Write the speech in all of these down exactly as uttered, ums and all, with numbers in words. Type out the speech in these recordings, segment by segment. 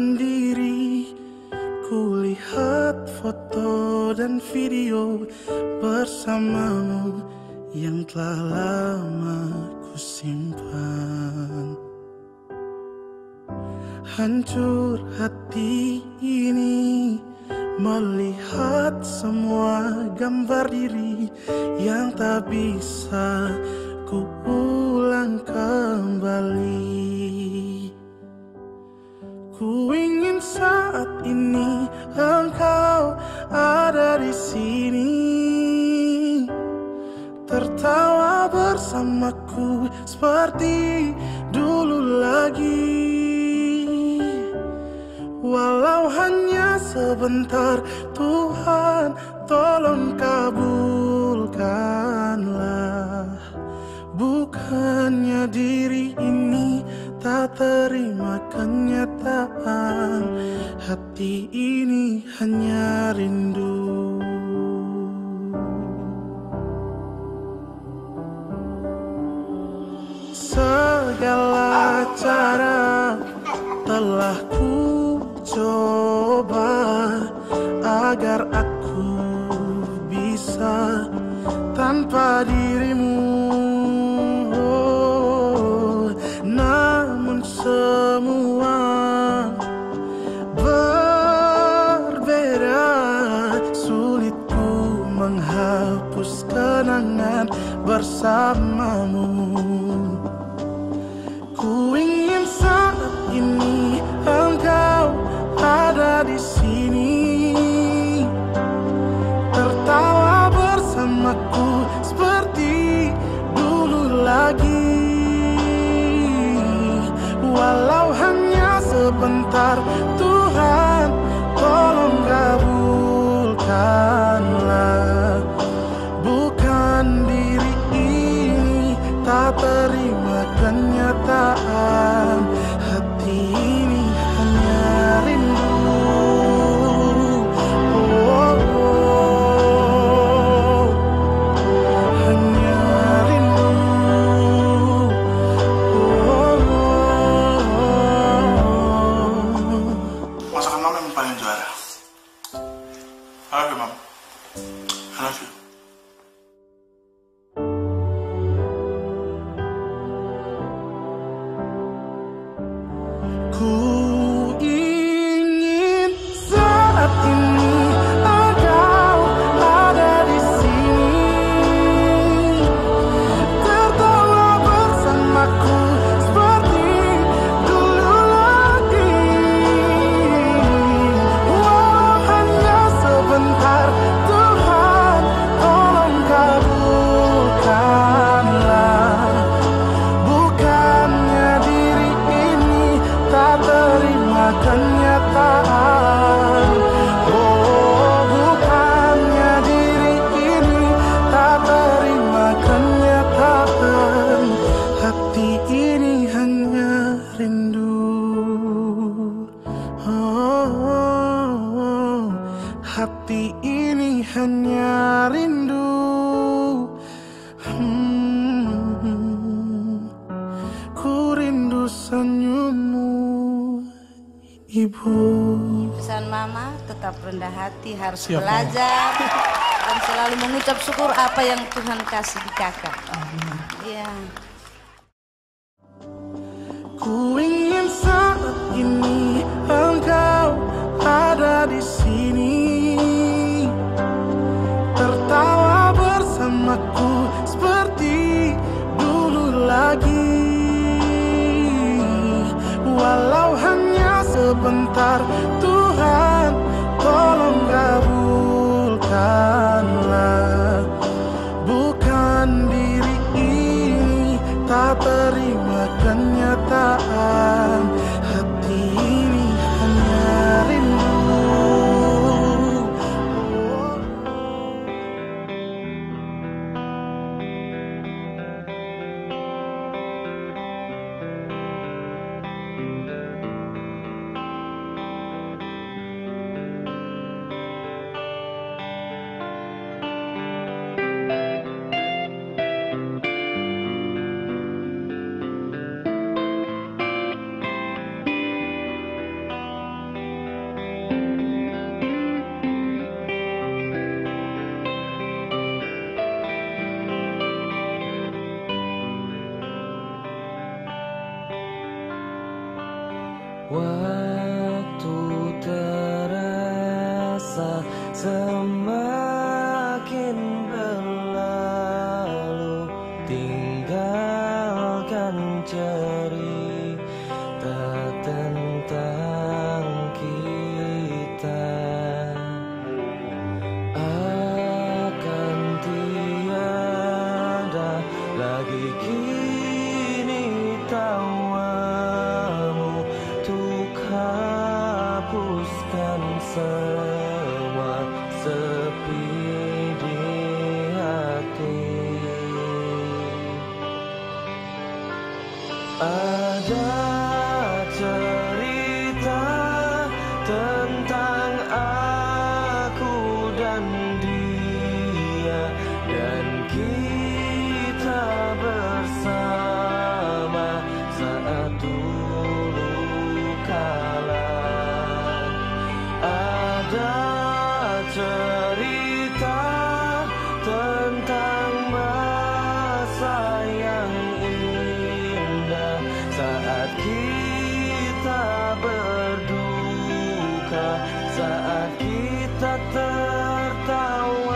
sendiri. Kulihat foto dan video bersamamu yang telah lama ku simpan. Hancur hati ini melihat semua gambar diri yang tak bisa ku ulang kembali. Ku ingin saat ini engkau ada di sini, tertawa bersamaku seperti dulu lagi. Walau hanya sebentar, Tuhan tolong kabulkanlah. Bukannya diri ini tak terima kenyataan, hati ini hanya rindu. Segala cara telah ku coba agar aku bisa tanpa dirimu. Namun semua berbeda, sulit ku menghapus kenangan bersamamu. Ku ingin saat ini engkau ada di sini, tertawa bersamaku seperti dulu lagi. Walau hanya sebentar, Tuhan tolong kabulkanlah. Bukan diri ini tak terima kenyataan, hati ini hanya rindu. Oh, oh, hanya rindu. Masakan mama yang paling juara. I love you, mom. I love you. Ku ingin saat ini engkau ada di sini, tertawa bersamaku seperti dulu lagi. Walau hanya sebentar, Tuhan tolong kabulkanlah. Bukannya diri ini tak terima kenyataan. Oh, bukannya diri ini tak terima kenyataan, hati ini hanya rindu. Oh, hati ini hanya rindu. Hmm, ku rindu senyummu, Ibu. Pesan mama, tetap rendah hati, harus Siap, belajar dan selalu mengucap syukur apa yang Tuhan kasih di kakak. Iya. Ku ingin saat ini engkau ada di sini, tertawa bersamaku seperti dulu lagi. Walau hanya sebentar, Tuhan tolong kabulkanlah. Bukan diri ini tak terima kenyataan, hati ini hanya rindu. Semakin berlalu, tinggalkan cerita tentang kita. Akan tiada lagi kini tawamu untuk hapuskan semua sepi di hati. Ada cerita tentang aku dan dia, dan kita bersama saat dulu kala. Ada cerita tentang masa yang indah saat kita berduka, saat kita tertawa.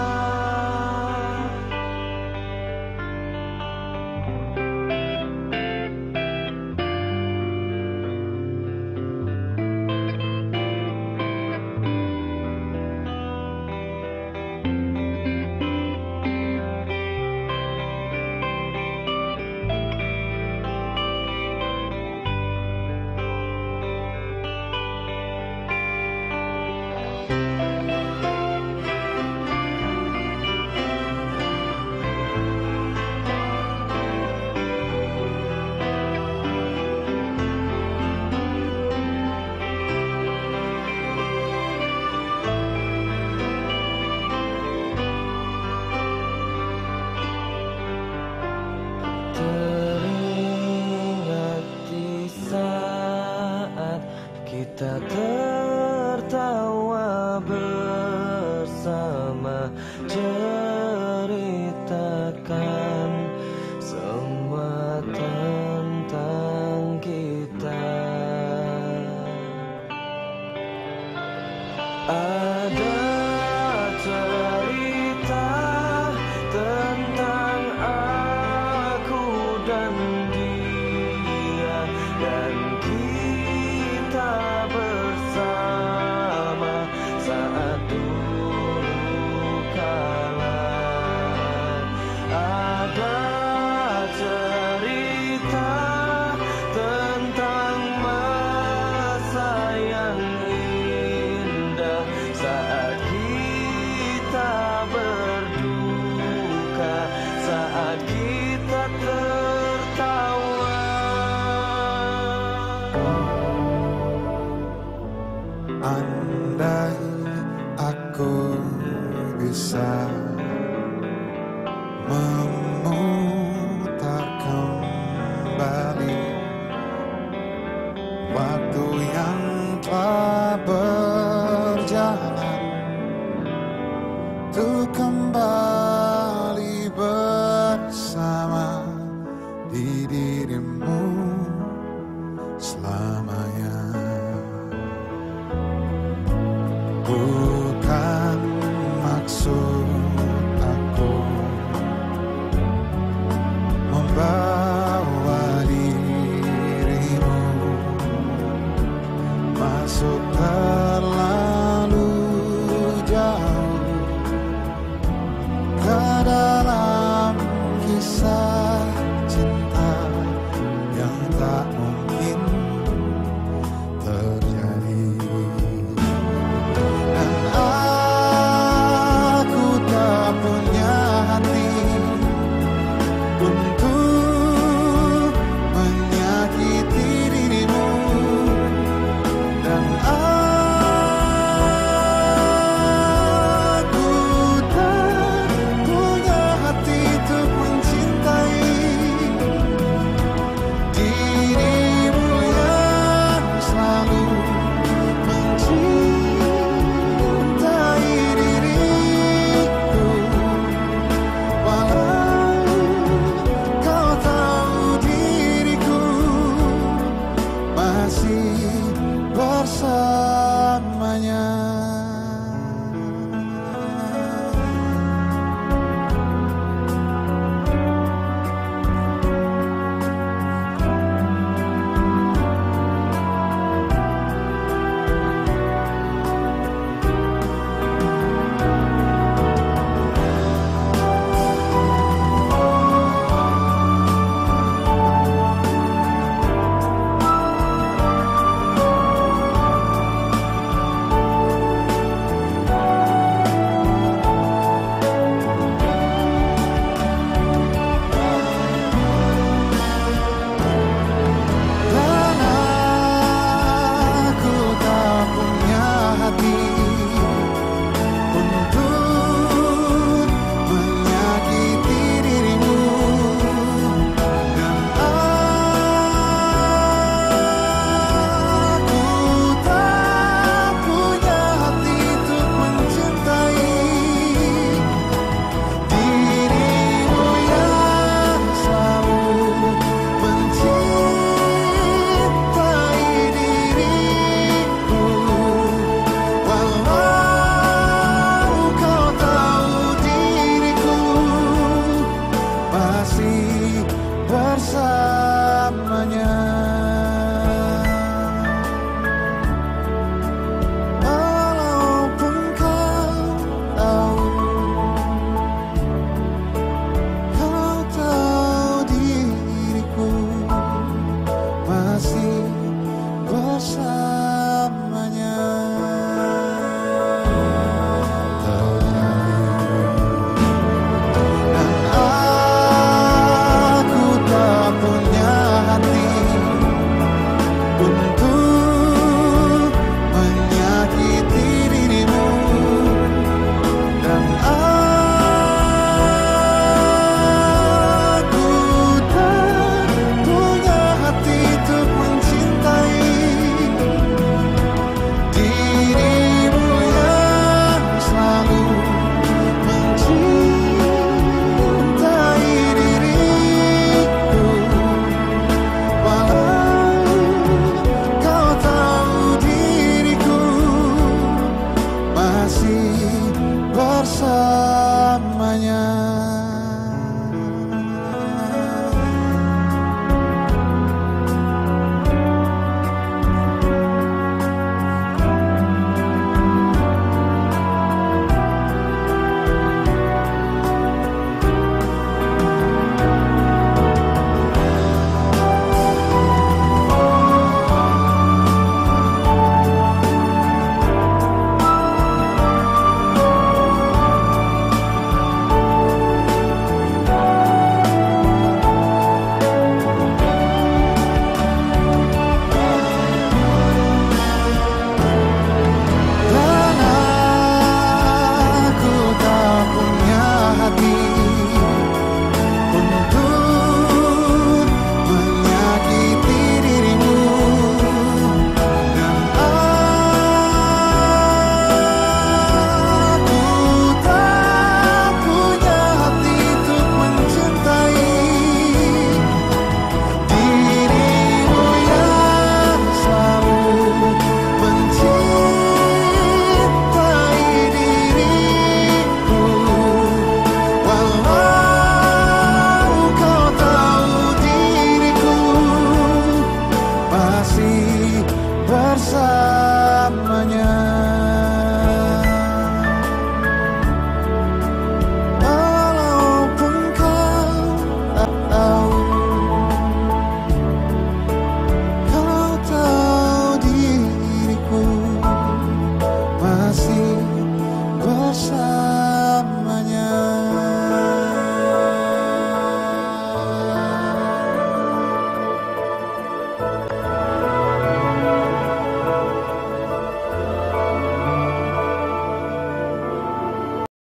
Teringat di saat kita tertawa bersama, ceritakan semua tentang kita. Ada cerita tentang aku dan dia, dan kita bersama saat dulu kala. Ada cerita tentang masa yang indah saat kita berduka, saat kita tertawa. Andai aku bisa memutar kembali waktu yang telah berjalan, untuk kembali bersama di dirimu selamanya. Bukan maksud aku membawa dirimu masuk terlalu jauh ke dalam kisah cinta yang tak mungkin terjadi. Dan aku tak punya hati untuk menyakiti dirimu, dan aku tak punya hati untuk mencintai dirimu yang selalu mencintai diriku. Walau kau tahu diriku masih bersama